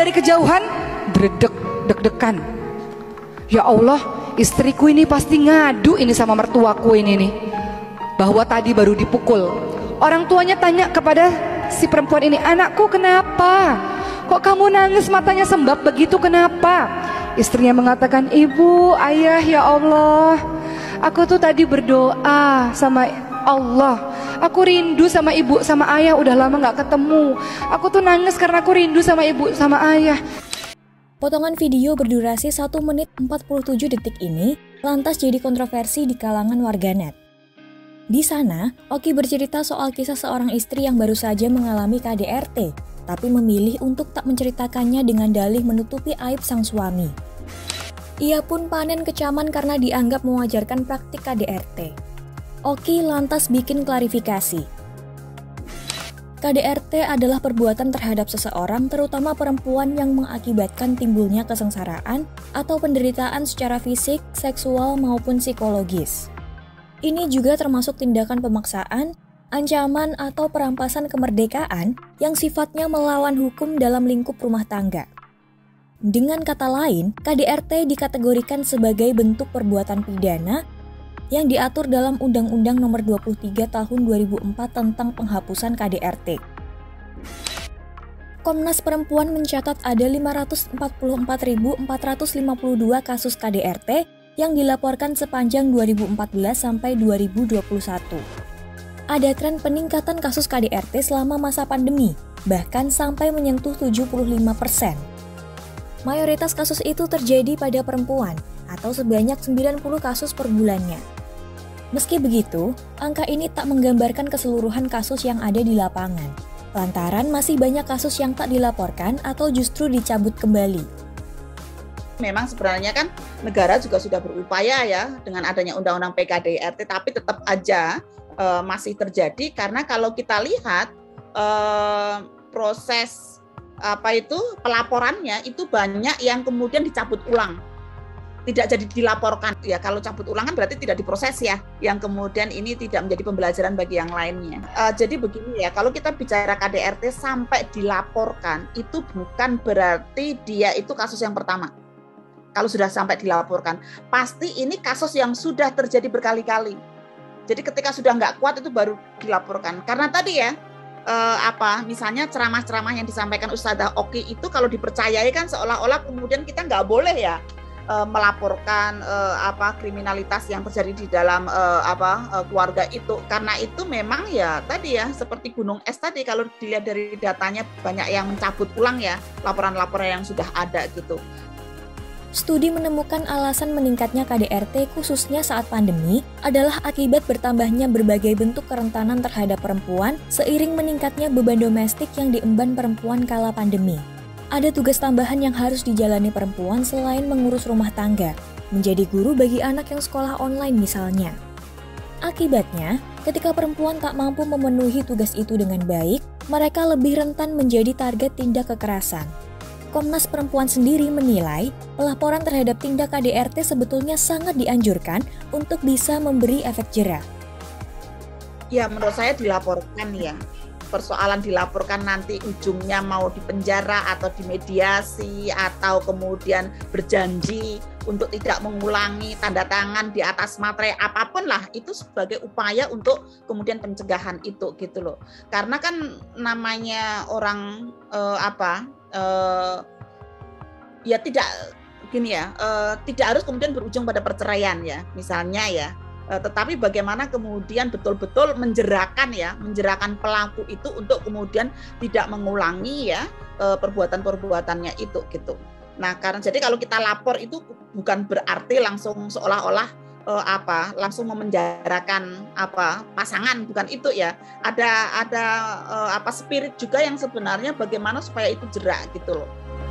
dari kejauhan, dredeg, deg-degan. Ya Allah, istriku ini pasti ngadu ini sama mertuaku ini nih, bahwa tadi baru dipukul. Orang tuanya tanya kepada si perempuan ini, anakku kenapa? Kok kamu nangis matanya sembab begitu, kenapa? Istrinya mengatakan, ibu, ayah, ya Allah, aku tuh tadi berdoa sama Allah, aku rindu sama ibu sama ayah, udah lama gak ketemu. Aku tuh nangis karena aku rindu sama ibu sama ayah. Potongan video berdurasi 1 menit 47 detik ini lantas jadi kontroversi di kalangan warganet. Di sana, Oki bercerita soal kisah seorang istri yang baru saja mengalami KDRT, tapi memilih untuk tak menceritakannya dengan dalih menutupi aib sang suami. Ia pun panen kecaman karena dianggap mewajarkan praktik KDRT. Oki lantas bikin klarifikasi. KDRT adalah perbuatan terhadap seseorang, terutama perempuan, yang mengakibatkan timbulnya kesengsaraan atau penderitaan secara fisik, seksual, maupun psikologis. Ini juga termasuk tindakan pemaksaan, ancaman, atau perampasan kemerdekaan yang sifatnya melawan hukum dalam lingkup rumah tangga. Dengan kata lain, KDRT dikategorikan sebagai bentuk perbuatan pidana yang diatur dalam Undang-Undang Nomor 23 Tahun 2004 tentang penghapusan KDRT. Komnas Perempuan mencatat ada 544.452 kasus KDRT yang dilaporkan sepanjang 2014 sampai 2021. Ada tren peningkatan kasus KDRT selama masa pandemi, bahkan sampai menyentuh 75%. Mayoritas kasus itu terjadi pada perempuan, atau sebanyak 90 kasus per bulannya. Meski begitu, angka ini tak menggambarkan keseluruhan kasus yang ada di lapangan, lantaran masih banyak kasus yang tak dilaporkan atau justru dicabut kembali. Memang sebenarnya kan negara juga sudah berupaya ya dengan adanya undang-undang PKDRT, tapi tetap aja masih terjadi karena kalau kita lihat proses pelaporannya itu banyak yang kemudian dicabut ulang, tidak jadi dilaporkan. Ya kalau cabut ulang kan berarti tidak diproses ya, yang kemudian ini tidak menjadi pembelajaran bagi yang lainnya. Jadi begini ya, kalau kita bicara KDRT sampai dilaporkan itu bukan berarti dia itu kasus yang pertama. Kalau sudah sampai dilaporkan, pasti ini kasus yang sudah terjadi berkali-kali. Jadi ketika sudah nggak kuat itu baru dilaporkan. Karena tadi ya, misalnya ceramah-ceramah yang disampaikan Ustadzah Oki itu kalau dipercayai kan seolah-olah kemudian kita nggak boleh ya melaporkan kriminalitas yang terjadi di dalam keluarga itu. Karena itu memang ya tadi ya seperti gunung es tadi, kalau dilihat dari datanya banyak yang mencabut ulang ya laporan-laporan yang sudah ada gitu. Studi menemukan alasan meningkatnya KDRT khususnya saat pandemi adalah akibat bertambahnya berbagai bentuk kerentanan terhadap perempuan seiring meningkatnya beban domestik yang diemban perempuan kala pandemi. Ada tugas tambahan yang harus dijalani perempuan selain mengurus rumah tangga, menjadi guru bagi anak yang sekolah online misalnya. Akibatnya, ketika perempuan tak mampu memenuhi tugas itu dengan baik, mereka lebih rentan menjadi target tindak kekerasan. Komnas Perempuan sendiri menilai pelaporan terhadap tindak KDRT sebetulnya sangat dianjurkan untuk bisa memberi efek jera. Ya menurut saya dilaporkan ya. Persoalan dilaporkan nanti ujungnya mau dipenjara atau dimediasi atau kemudian berjanji untuk tidak mengulangi, tanda tangan di atas materai apapun lah, itu sebagai upaya untuk kemudian pencegahan itu gitu loh. Karena kan namanya orang ya tidak gini ya, tidak harus kemudian berujung pada perceraian ya misalnya ya, tetapi bagaimana kemudian betul-betul menjerakan pelaku itu untuk kemudian tidak mengulangi ya perbuatan-perbuatannya itu gitu. Nah karena jadi kalau kita lapor itu bukan berarti langsung seolah-olah langsung memenjarakan pasangan, bukan itu ya. Ada spirit juga yang sebenarnya bagaimana supaya itu jerak gitu loh.